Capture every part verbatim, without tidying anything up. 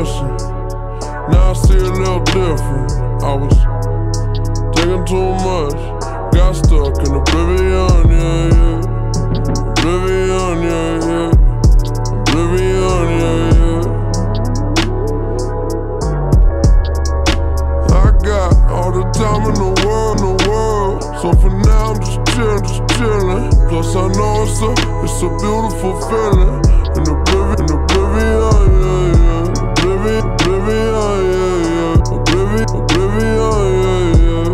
missing. Now I see a little different. I was taking too much, got stuck in oblivion, yeah, yeah. Oblivion, yeah, yeah. Oblivion, yeah, yeah. I got all the time in the world, in the world. So for now I'm just chillin', just chillin'. Plus I know it's a, it's a beautiful feeling. In oblivion, in oblivion, yeah, yeah. Oblivion, oblivion, yeah, yeah. Oblivion, oblivion, yeah, yeah.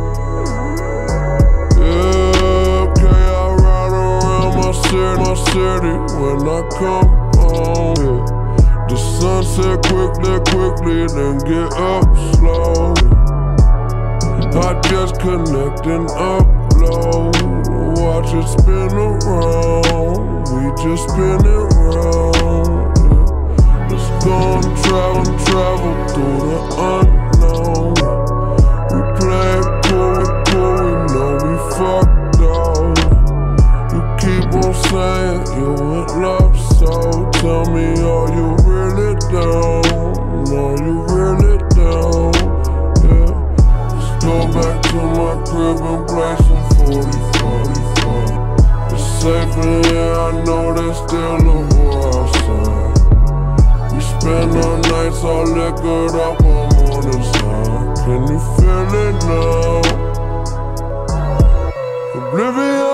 Yeah, okay, I ride around my city, my city when I come home, yeah. The sun set quickly, quickly, then get up slowly. I just connect and upload. Watch it spin around. We just spin it round, yeah. Let's go and travel, travel through the unknown. We play it cool, we cool, we know we fucked up. You keep on saying you in love, so tell me, are you really down? Are you really down? Yeah. Let's go back to my crib and play some forty, forty-four. It's safe in here, I know there's still a war outside. We spend our nights all liquored up on morning side. Can you feel it now? Oblivion.